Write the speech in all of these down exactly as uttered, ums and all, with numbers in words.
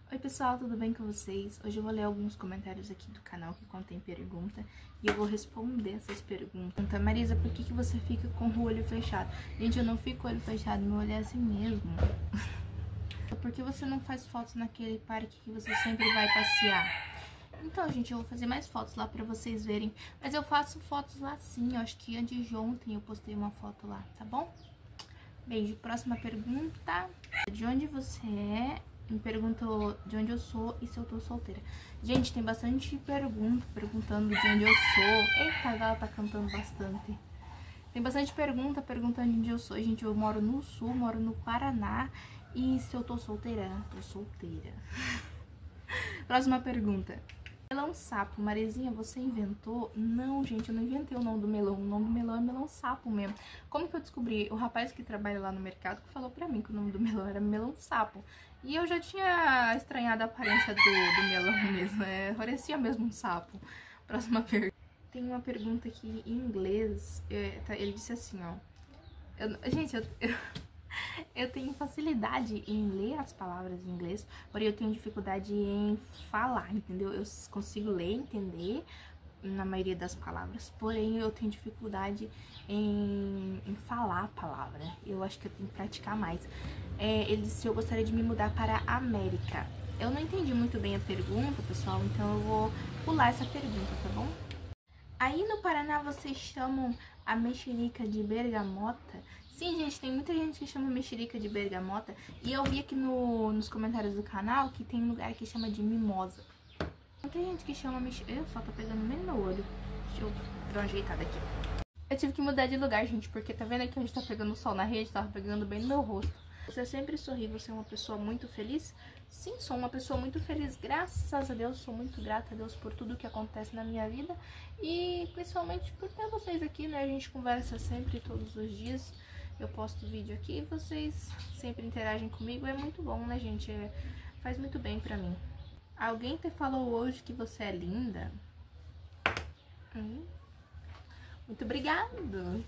Oi pessoal, tudo bem com vocês? Hoje eu vou ler alguns comentários aqui do canal que contém pergunta e eu vou responder essas perguntas. Marisa, por que, que você fica com o olho fechado? Gente, eu não fico com o olho fechado, meu olho é assim mesmo. Por que você não faz fotos naquele parque que você sempre vai passear? Então, gente, eu vou fazer mais fotos lá pra vocês verem. Mas eu faço fotos lá sim, eu acho que antes de ontem eu postei uma foto lá, tá bom? Beijo. Próxima pergunta. De onde você é? Me perguntou de onde eu sou e se eu tô solteira. Gente, tem bastante pergunta perguntando de onde eu sou. Eita, ela tá cantando bastante. Tem bastante pergunta perguntando de onde eu sou. Gente, eu moro no sul, moro no Paraná. E se eu tô solteira? Tô solteira. Próxima pergunta. Melão sapo. Marizinha, você inventou? Não, gente, eu não inventei o nome do melão. O nome do melão é melão sapo mesmo. Como que eu descobri? O rapaz que trabalha lá no mercado que falou pra mim que o nome do melão era melão sapo. E eu já tinha estranhado a aparência do, do melão mesmo. É, parecia mesmo um sapo. Próxima pergunta. Tem uma pergunta aqui em inglês. É, tá, ele disse assim, ó. Eu, gente, eu... eu... Eu tenho facilidade em ler as palavras em inglês, porém eu tenho dificuldade em falar, entendeu? Eu consigo ler, entender na maioria das palavras, porém eu tenho dificuldade em, em falar a palavra. Eu acho que eu tenho que praticar mais. É, ele disse se eu gostaria de me mudar para a América. Eu não entendi muito bem a pergunta, pessoal, então eu vou pular essa pergunta, tá bom? Aí no Paraná vocês chamam a mexerica de bergamota? Sim, gente, tem muita gente que chama mexerica de bergamota. E eu vi aqui no, nos comentários do canal que tem um lugar que chama de mimosa. Muita gente que chama mexerica... Eu só tô pegando bem no olho. Deixa eu dar uma ajeitada aqui. Eu tive que mudar de lugar, gente, porque tá vendo aqui onde tá pegando o sol na rede? Tava pegando bem no meu rosto. Você sempre sorri, você é uma pessoa muito feliz? Sim, sou uma pessoa muito feliz, graças a Deus, sou muito grata a Deus por tudo que acontece na minha vida. E principalmente por ter vocês aqui, né? A gente conversa sempre, todos os dias. Eu posto vídeo aqui e vocês sempre interagem comigo. É muito bom, né, gente? É, faz muito bem pra mim. Alguém te falou hoje que você é linda? Hum? Muito obrigado!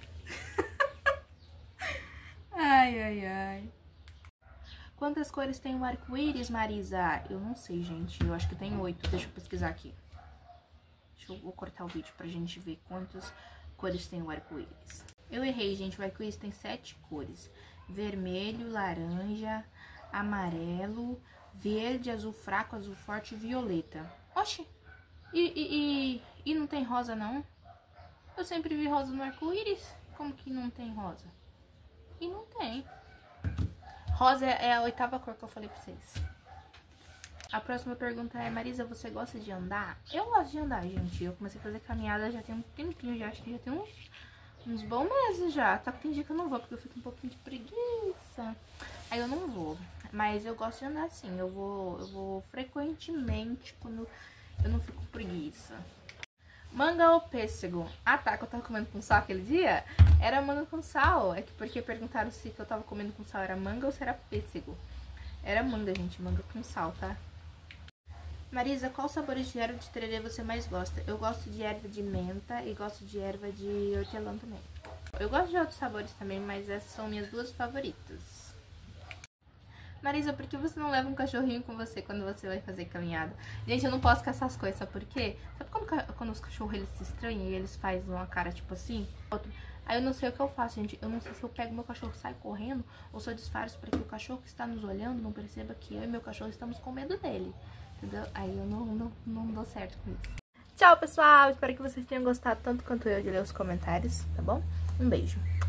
Ai, ai, ai. Quantas cores tem o arco-íris, Marisa? Eu não sei, gente. Eu acho que tem oito. Deixa eu pesquisar aqui. Deixa eu vou cortar o vídeo pra gente ver quantas cores tem o arco-íris. Eu errei, gente. O arco-íris tem sete cores. Vermelho, laranja, amarelo, verde, azul fraco, azul forte e violeta. Oxi! E, e, e, e não tem rosa, não? Eu sempre vi rosa no arco-íris. Como que não tem rosa? E não tem. Rosa é a oitava cor que eu falei pra vocês. A próxima pergunta é, Marisa, você gosta de andar? Eu gosto de andar, gente. Eu comecei a fazer caminhada já tem um tempinho, já acho que já tem uns, uns bons meses já. Só que tem dia que eu não vou, porque eu fico um pouquinho de preguiça. Aí eu não vou. Mas eu gosto de andar sim. Eu vou, eu vou frequentemente quando eu não fico com preguiça. Manga ou pêssego? Ah tá, que eu tava comendo com sal aquele dia? Era manga com sal. É que porque perguntaram se que eu tava comendo com sal era manga ou se era pêssego. Era manga, gente, manga com sal, tá? Marisa, qual sabores de erva de tererê você mais gosta? Eu gosto de erva de menta e gosto de erva de hortelã também. Eu gosto de outros sabores também, mas essas são minhas duas favoritas. Marisa, por que você não leva um cachorrinho com você quando você vai fazer caminhada? Gente, eu não posso caçar as coisas, sabe por quê? Sabe quando, quando os cachorros eles se estranham e eles fazem uma cara tipo assim? Outro. Aí eu não sei o que eu faço, gente. Eu não sei se eu pego meu cachorro e saio correndo ou se eu disfarço para que o cachorro que está nos olhando não perceba que eu e meu cachorro estamos com medo dele. Entendeu? Aí eu não, não, não dou certo com isso. Tchau, pessoal! Espero que vocês tenham gostado tanto quanto eu de ler os comentários, tá bom? Um beijo!